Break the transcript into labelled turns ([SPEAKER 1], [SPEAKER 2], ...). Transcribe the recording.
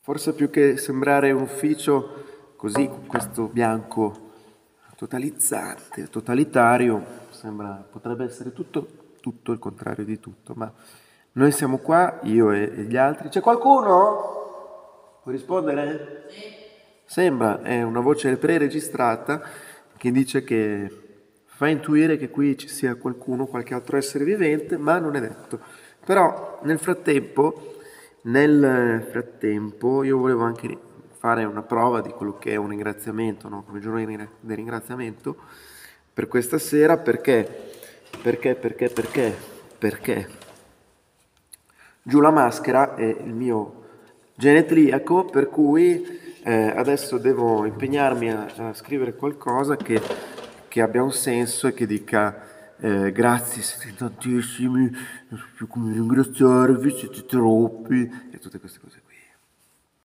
[SPEAKER 1] Forse più che sembrare un ufficio così con questo bianco totalizzante, totalitario, potrebbe essere tutto il contrario di tutto, ma noi siamo qua, io e gli altri. C'è qualcuno? Puoi rispondere? Sembra, è una voce preregistrata che dice che fa intuire che qui ci sia qualcuno, qualche altro essere vivente, ma non è detto. Però nel frattempo io volevo anche fare una prova di quello che è un ringraziamento, no? Come giorno di ringraziamento per questa sera, perché Giù la maschera è il mio genetriaco, per cui adesso devo impegnarmi a scrivere qualcosa che abbia un senso e che dica grazie, siete tantissimi, non so più come ringraziarvi, siete troppi, e tutte queste cose.